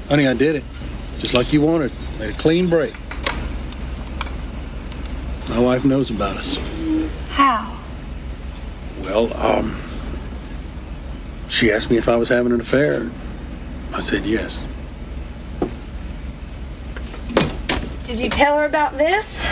Honey, I did it. Just like you wanted. Made a clean break. My wife knows about us. How? Well, she asked me if I was having an affair. I said yes. Did you tell her about this?